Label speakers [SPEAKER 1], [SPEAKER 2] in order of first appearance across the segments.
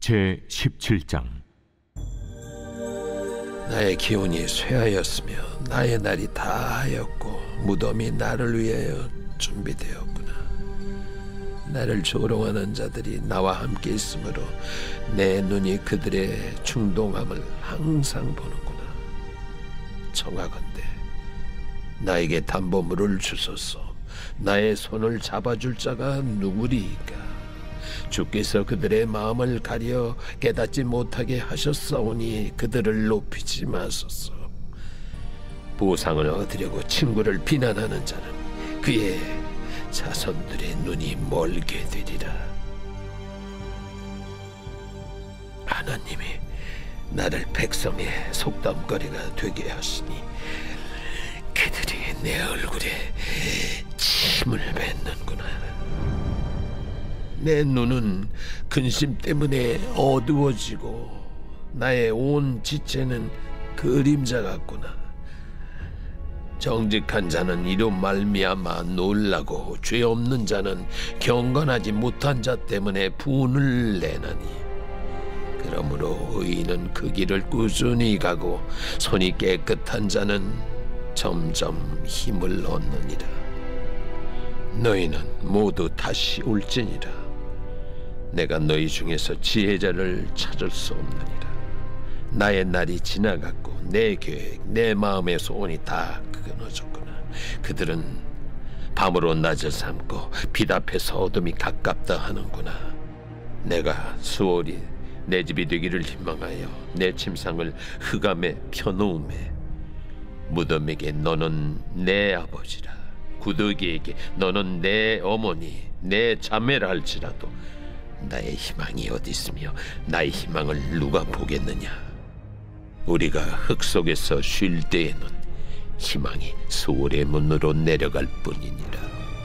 [SPEAKER 1] 제17장.
[SPEAKER 2] 나의 기운이 쇠하였으며 나의 날이 다하였고 무덤이 나를 위하여 준비되었구나. 나를 조롱하는 자들이 나와 함께 있으므로 내 눈이 그들의 충동함을 항상 보는구나. 청하건대 나에게 담보물을 주소서. 나의 손을 잡아줄 자가 누구리이까? 주께서 그들의 마음을 가려 깨닫지 못하게 하셨사오니 그들을 높이지 마소서. 보상을 얻으려고 친구를 비난하는 자는 그의 자손들의 눈이 멀게 되리라. 하나님이 나를 백성의 속담거리가 되게 하시니 그들이 내 얼굴에 침을 뱉는구나. 내 눈은 근심 때문에 어두워지고 나의 온 지체는 그림자 같구나. 정직한 자는 이로 말미암아 놀라고 죄 없는 자는 경건하지 못한 자 때문에 분을 내나니, 그러므로 의인은 그 길을 꾸준히 가고 손이 깨끗한 자는 점점 힘을 얻느니라. 너희는 모두 다시 올지니라. 내가 너희 중에서 지혜자를 찾을 수 없느니라. 나의 날이 지나갔고 내 계획, 내 마음의 소원이 다 끊어졌구나. 그들은 밤으로 낮을 삼고 빛 앞에서 어둠이 가깝다 하는구나. 내가 수월이 내 집이 되기를 희망하여 내 침상을 흑암에 펴놓음에, 무덤에게 너는 내 아버지라, 구더기에게 너는 내 어머니, 내 자매라 할지라도 나의 희망이 어디 있으며 나의 희망을 누가 보겠느냐? 우리가 흙 속에서 쉴 때에는 희망이 수월의 문으로 내려갈 뿐이니라.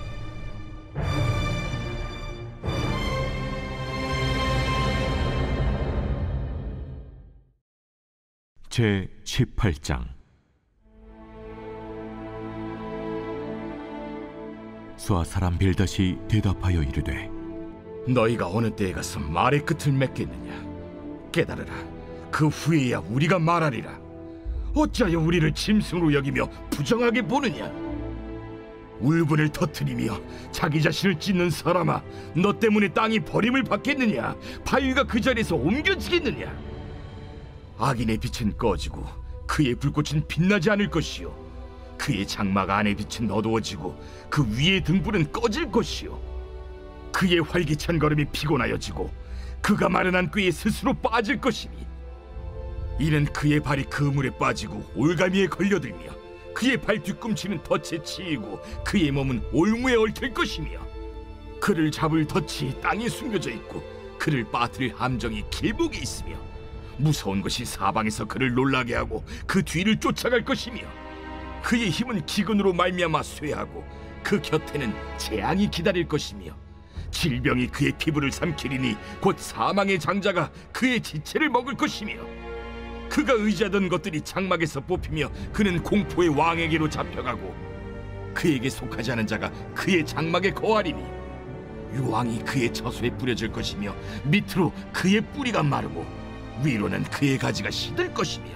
[SPEAKER 1] 제18장. 수아 사람 빌닷이 대답하여 이르되,
[SPEAKER 3] 너희가 어느 때에 가서 말의 끝을 맺겠느냐? 깨달으라. 그 후에야 우리가 말하리라. 어찌하여 우리를 짐승으로 여기며 부정하게 보느냐? 울분을 터뜨리며 자기 자신을 찢는 사람아, 너 때문에 땅이 버림을 받겠느냐? 바위가 그 자리에서 옮겨지겠느냐? 악인의 빛은 꺼지고 그의 불꽃은 빛나지 않을 것이요, 그의 장막 안의 빛은 어두워지고 그 위의 등불은 꺼질 것이요, 그의 활기찬 걸음이 피곤하여지고 그가 마련한 꾀에 스스로 빠질 것이니, 이는 그의 발이 그물에 빠지고 올가미에 걸려들며 그의 발 뒤꿈치는 덫에 치이고 그의 몸은 올무에 얽힐 것이며, 그를 잡을 덫이 땅에 숨겨져 있고 그를 빠뜨릴 함정이 길목에 있으며, 무서운 것이 사방에서 그를 놀라게 하고 그 뒤를 쫓아갈 것이며, 그의 힘은 기근으로 말미암아 쇠하고 그 곁에는 재앙이 기다릴 것이며, 질병이 그의 피부를 삼키리니 곧 사망의 장자가 그의 지체를 먹을 것이며, 그가 의지하던 것들이 장막에서 뽑히며 그는 공포의 왕에게로 잡혀가고 그에게 속하지 않은 자가 그의 장막에 거하리니, 유황이 그의 처소에 뿌려질 것이며 밑으로 그의 뿌리가 마르고 위로는 그의 가지가 시들 것이며,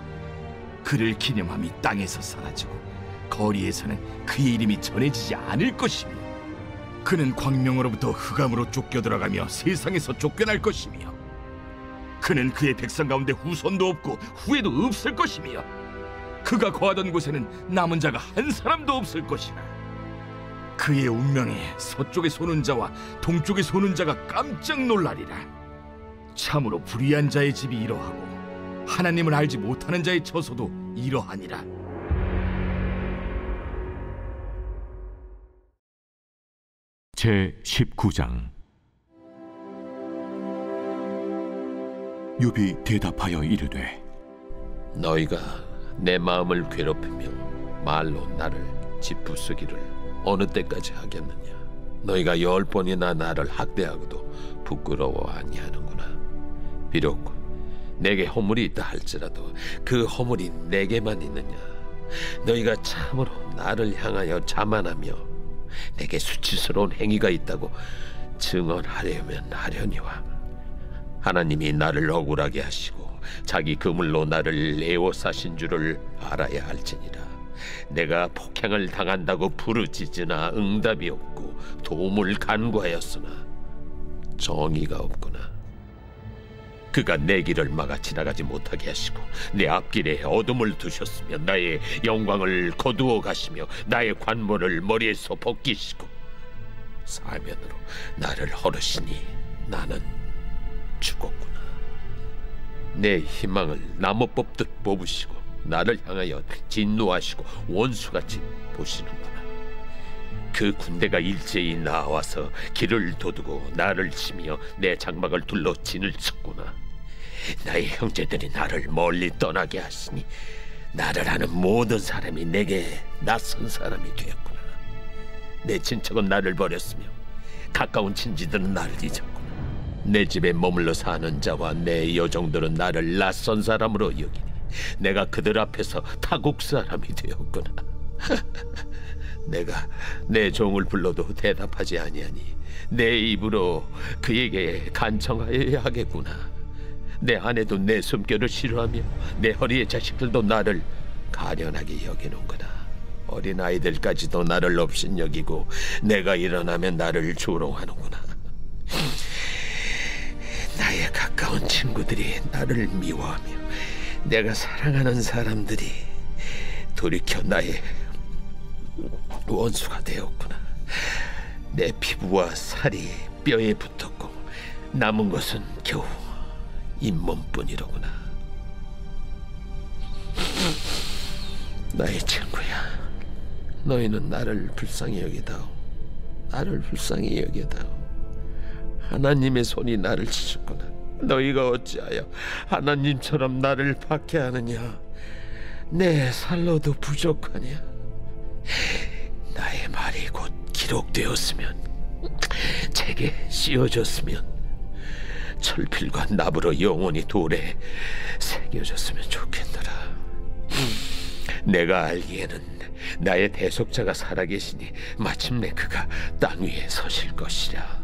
[SPEAKER 3] 그를 기념함이 땅에서 사라지고 거리에서는 그의 이름이 전해지지 않을 것이며, 그는 광명으로부터 흑암으로 쫓겨 들어가며 세상에서 쫓겨날 것이며, 그는 그의 백성 가운데 후손도 없고 후에도 없을 것이며, 그가 거하던 곳에는 남은 자가 한 사람도 없을 것이라. 그의 운명에 서쪽에 소는 자와 동쪽에 소는 자가 깜짝 놀라리라. 참으로 불의한 자의 집이 이러하고 하나님을 알지 못하는 자의 처소도 이러하니라.
[SPEAKER 1] 제19장. 욥이 대답하여 이르되,
[SPEAKER 2] 너희가 내 마음을 괴롭히며 말로 나를 짓부수기를 어느 때까지 하겠느냐? 너희가 10번이나 나를 학대하고도 부끄러워 아니하는구나. 비록 내게 허물이 있다 할지라도 그 허물이 내게만 있느냐? 너희가 참으로 나를 향하여 자만하며 내게 수치스러운 행위가 있다고 증언하려면 하려니와, 하나님이 나를 억울하게 하시고 자기 그물로 나를 애워싸신 줄을 알아야 할지니라. 내가 폭행을 당한다고 부르짖으나 응답이 없고 도움을 간구하였으나 정의가 없구나. 그가 내 길을 막아 지나가지 못하게 하시고 내 앞길에 어둠을 두셨으며 나의 영광을 거두어 가시며 나의 관모를 머리에서 벗기시고 사면으로 나를 허르시니 나는 죽었구나. 내 희망을 나무 뽑듯 뽑으시고 나를 향하여 진노하시고 원수같이 보시는구나. 그 군대가 일제히 나와서 길을 도두고 나를 치며 내 장막을 둘러 진을 쳤구나. 나의 형제들이 나를 멀리 떠나게 하시니 나를 아는 모든 사람이 내게 낯선 사람이 되었구나. 내 친척은 나를 버렸으며 가까운 친지들은 나를 잊었구나. 내 집에 머물러 사는 자와 내 여종들은 나를 낯선 사람으로 여기니 내가 그들 앞에서 타국 사람이 되었구나. 내가 내 종을 불러도 대답하지 아니하니 내 입으로 그에게 간청하여야 하겠구나. 내 아내도 내 숨결을 싫어하며 내 허리의 자식들도 나를 가련하게 여기는구나. 어린아이들까지도 나를 업신여기고 내가 일어나면 나를 조롱하는구나. 나의 가까운 친구들이 나를 미워하며 내가 사랑하는 사람들이 돌이켜 나의 원수가 되었구나. 내 피부와 살이 뼈에 붙었고 남은 것은 겨우 잇몸뿐이로구나. 나의 친구야, 너희는 나를 불쌍히 여기다오. 나를 불쌍히 여기다오. 하나님의 손이 나를 치셨구나. 너희가 어찌하여 하나님처럼 나를 박해하느냐? 내 살로도 부족하냐? 나의 말이 곧 기록되었으면, 책에 씌워졌으면, 철필과 납으로 영원히 돌에 새겨졌으면 좋겠노라. 내가 알기에는 나의 대속자가 살아계시니 마침내 그가 땅 위에 서실 것이라.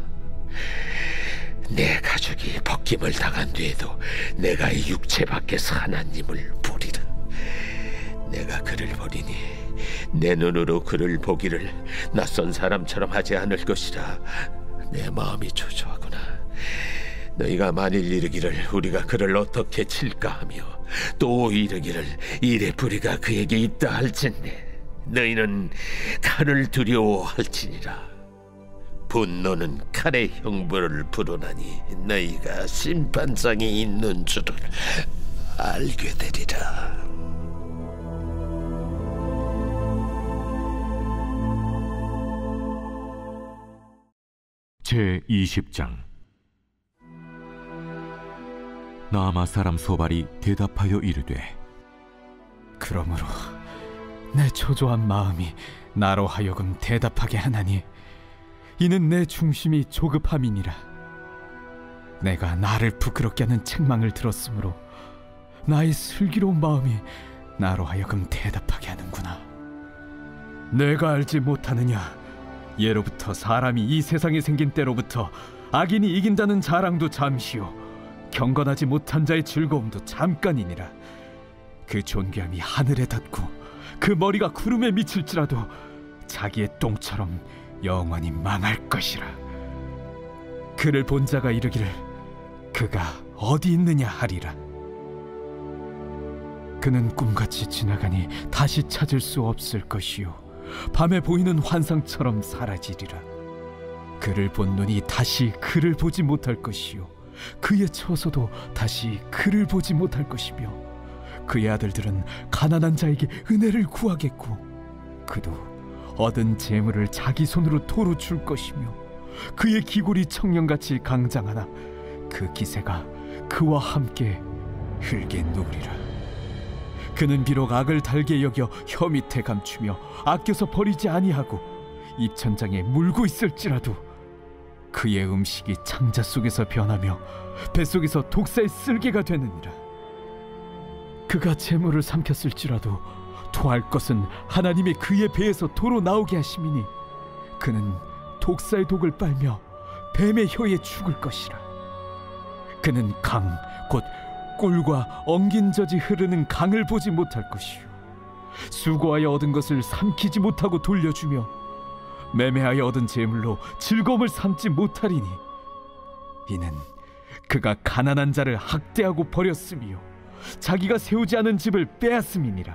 [SPEAKER 2] 내 가족이 벗김을 당한 뒤에도 내가 이 육체 밖에서 하나님을 보리라. 내가 그를 보리니 내 눈으로 그를 보기를 낯선 사람처럼 하지 않을 것이라. 내 마음이 초조하구나. 너희가 만일 이르기를 우리가 그를 어떻게 칠까 하며 또 이르기를 이래 뿌리가 그에게 있다 할진대 너희는 칼을 두려워할지니라. 분노는 칼의 형벌을 부르나니 너희가 심판장이 있는 줄을 알게 되리라.
[SPEAKER 1] 제20장. 나아마 사람 소발이 대답하여 이르되,
[SPEAKER 4] 그러므로 내 초조한 마음이 나로 하여금 대답하게 하나니 이는 내 중심이 조급함이니라. 내가 나를 부끄럽게 하는 책망을 들었으므로 나의 슬기로운 마음이 나로 하여금 대답하게 하는구나. 내가 알지 못하느냐? 예로부터 사람이 이 세상에 생긴 때로부터 악인이 이긴다는 자랑도 잠시요 경건하지 못한 자의 즐거움도 잠깐이니라. 그 존귀함이 하늘에 닿고 그 머리가 구름에 미칠지라도 자기의 똥처럼 영원히 망할 것이라. 그를 본 자가 이르기를 그가 어디 있느냐 하리라. 그는 꿈같이 지나가니 다시 찾을 수 없을 것이요 밤에 보이는 환상처럼 사라지리라. 그를 본 눈이 다시 그를 보지 못할 것이요 그의 처소도 다시 그를 보지 못할 것이며 그의 아들들은 가난한 자에게 은혜를 구하겠고 그도 얻은 재물을 자기 손으로 도로 줄 것이며 그의 기골이 청년같이 강장하나 그 기세가 그와 함께 흙에 누우리라. 그는 비록 악을 달게 여겨 혀 밑에 감추며 아껴서 버리지 아니하고 입천장에 물고 있을지라도 그의 음식이 창자 속에서 변하며 뱃속에서 독사의 쓸개가 되느니라. 그가 재물을 삼켰을지라도 토할 것은 하나님이 그의 배에서 도로 나오게 하심이니 그는 독사의 독을 빨며 뱀의 혀에 죽을 것이라. 그는 강, 곧 꿀과 엉긴 젖이 흐르는 강을 보지 못할 것이요 수고하여 얻은 것을 삼키지 못하고 돌려주며 매매하여 얻은 재물로 즐거움을 삼지 못하리니 이는 그가 가난한 자를 학대하고 버렸으며 자기가 세우지 않은 집을 빼앗음이니라.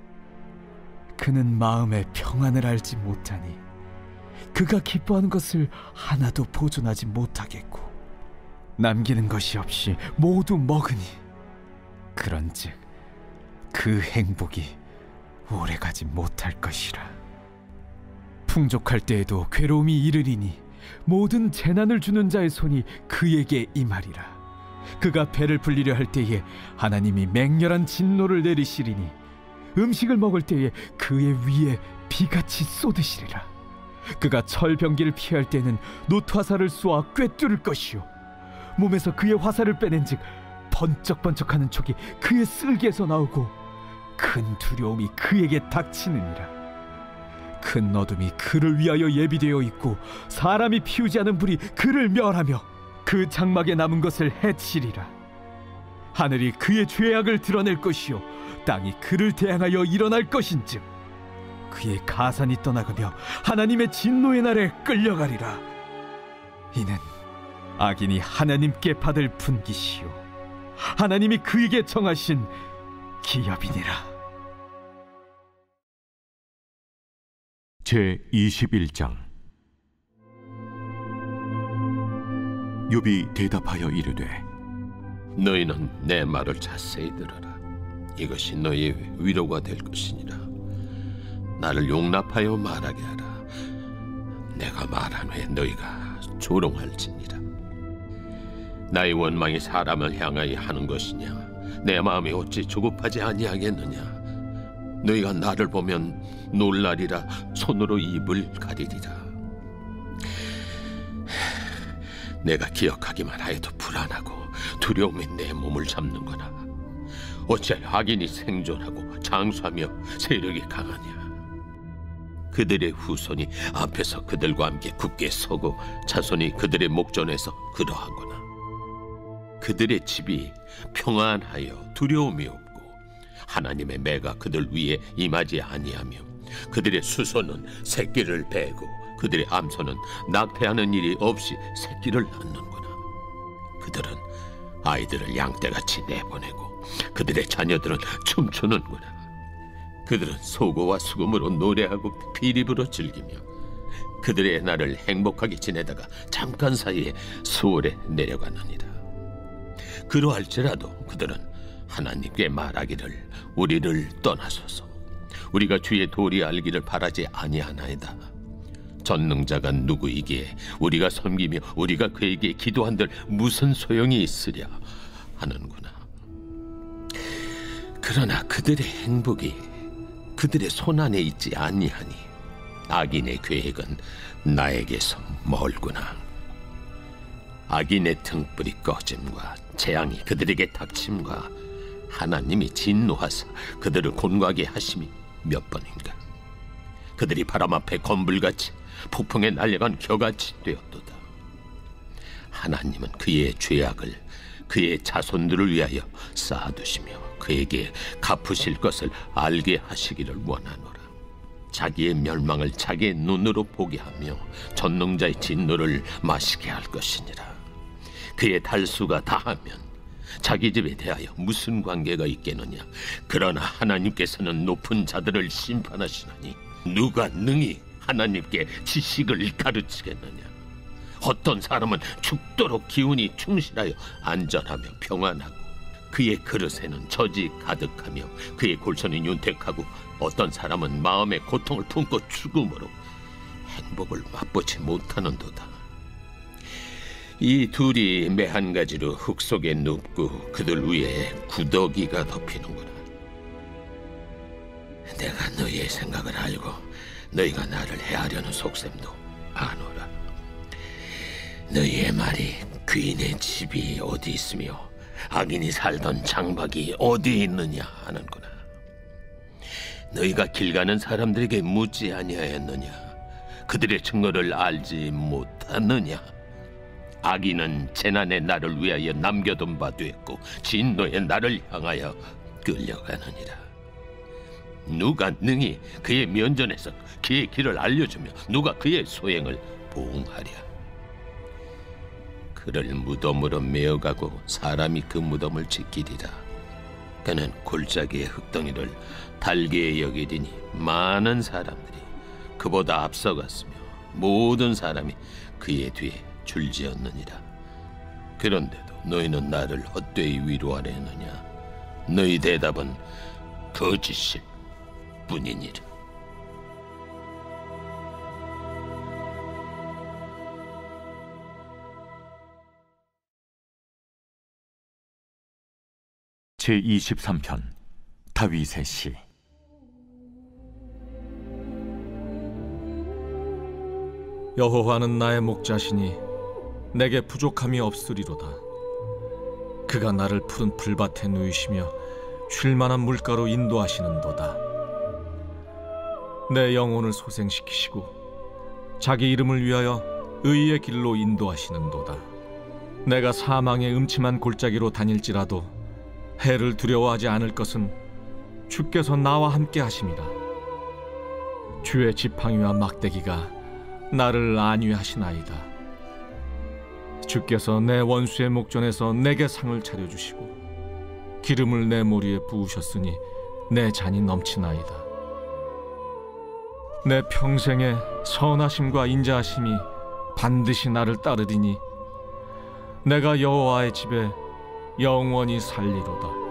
[SPEAKER 4] 그는 마음의 평안을 알지 못하니 그가 기뻐하는 것을 하나도 보존하지 못하겠고 남기는 것이 없이 모두 먹으니 그런즉 그 행복이 오래가지 못할 것이라. 풍족할 때에도 괴로움이 이르리니 모든 재난을 주는 자의 손이 그에게 임하리라. 그가 배를 불리려 할 때에 하나님이 맹렬한 진노를 내리시리니 음식을 먹을 때에 그의 위에 비같이 쏟으시리라. 그가 철병기를 피할 때는 놋화살을 쏘아 꿰뚫을 것이요 몸에서 그의 화살을 빼낸즉 번쩍번쩍하는 촉이 그의 쓸개에서 나오고 큰 두려움이 그에게 닥치느니라. 큰 어둠이 그를 위하여 예비되어 있고 사람이 피우지 않은 불이 그를 멸하며 그 장막에 남은 것을 해치리라. 하늘이 그의 죄악을 드러낼 것이요 땅이 그를 대항하여 일어날 것인즉 그의 가산이 떠나가며 하나님의 진노의 날에 끌려가리라. 이는 악인이 하나님께 받을 분깃이요 하나님이 그에게 정하신 기업이니라.
[SPEAKER 1] 제21장. 욥이 대답하여 이르되
[SPEAKER 2] 너희는 내 말을 자세히 들어라. 이것이 너희의 위로가 될 것이니라. 나를 용납하여 말하게 하라. 내가 말한 후에 너희가 조롱할지니라. 나의 원망이 사람을 향하여 하는 것이냐? 내 마음이 어찌 조급하지 아니하겠느냐? 너희가 나를 보면 놀라리라. 손으로 입을 가리리라. 내가 기억하기만 하여도 불안하고 두려움이 내 몸을 잡는구나. 어찌하여 악인이 생존하고 장수하며 세력이 강하냐? 그들의 후손이 앞에서 그들과 함께 굳게 서고 자손이 그들의 목전에서 그러하구나. 그들의 집이 평안하여 두려움이 없고 하나님의 매가 그들 위에 임하지 아니하며 그들의 수소는 새끼를 베고 그들의 암소는 낙태하는 일이 없이 새끼를 낳는구나. 그들은 아이들을 양떼같이 내보내고 그들의 자녀들은 춤추는구나. 그들은 소고와 수금으로 노래하고 피립으로 즐기며 그들의 날을 행복하게 지내다가 잠깐 사이에 수월에 내려가느니라. 그러할지라도 그들은 하나님께 말하기를 우리를 떠나소서. 우리가 주의 도리 알기를 바라지 아니하나이다. 전능자가 누구이기에 우리가 섬기며 우리가 그에게 기도한들 무슨 소용이 있으랴 하는구나. 그러나 그들의 행복이 그들의 손안에 있지 아니하니 악인의 계획은 나에게서 멀구나. 악인의 등불이 꺼짐과 재앙이 그들에게 닥침과 하나님이 진노하사 그들을 곤고하게 하심이 몇 번인가. 그들이 바람 앞에 건불같이 폭풍에 날려간 겨같이 되었도다. 하나님은 그의 죄악을 그의 자손들을 위하여 쌓아두시며 그에게 갚으실 것을 알게 하시기를 원하노라. 자기의 멸망을 자기의 눈으로 보게 하며 전능자의 진노를 마시게 할 것이니라. 그의 달수가 다하면 자기 집에 대하여 무슨 관계가 있겠느냐? 그러나 하나님께서는 높은 자들을 심판하시나니 누가 능히 하나님께 지식을 가르치겠느냐? 어떤 사람은 죽도록 기운이 충실하여 안전하며 평안하고 그의 그릇에는 젖이 가득하며 그의 골선이 윤택하고 어떤 사람은 마음의 고통을 품고 죽음으로 행복을 맛보지 못하는도다. 이 둘이 매 한 가지로 흙 속에 눕고 그들 위에 구더기가 덮이는구나. 내가 너희의 생각을 알고 너희가 나를 해하려는 속셈도 아노라. 너희의 말이 귀인의 집이 어디 있으며 악인이 살던 장막이 어디 있느냐 하는구나. 너희가 길 가는 사람들에게 묻지 아니하였느냐? 그들의 증거를 알지 못하느냐? 악인은 재난의 날을 위하여 남겨둔 바 됐고 진노의 날을 향하여 끌려가느니라. 누가 능히 그의 면전에서 그의 길을 알려주며 누가 그의 소행을 보응하랴. 그를 무덤으로 메어가고 사람이 그 무덤을 지키리라. 그는 골짜기의 흙덩이를 달게 여기리니 많은 사람들이 그보다 앞서갔으며 모든 사람이 그의 뒤에 줄지었느니라. 그런데도 너희는 나를 헛되이 위로하려 하느냐? 너희 대답은 거짓일 뿐이니라.
[SPEAKER 1] 제23편 다윗의 시.
[SPEAKER 5] 여호와는 나의 목자시니 내게 부족함이 없으리로다. 그가 나를 푸른 풀밭에 누이시며 쉴 만한 물가로 인도하시는도다. 내 영혼을 소생시키시고 자기 이름을 위하여 의의 길로 인도하시는도다. 내가 사망의 음침한 골짜기로 다닐지라도 해를 두려워하지 않을 것은 주께서 나와 함께 하심이라. 주의 지팡이와 막대기가 나를 안위하시나이다. 주께서 내 원수의 목전에서 내게 상을 차려주시고 기름을 내 머리에 부으셨으니 내 잔이 넘치나이다. 내 평생에 선하심과 인자하심이 반드시 나를 따르리니 내가 여호와의 집에 영원히 살리로다.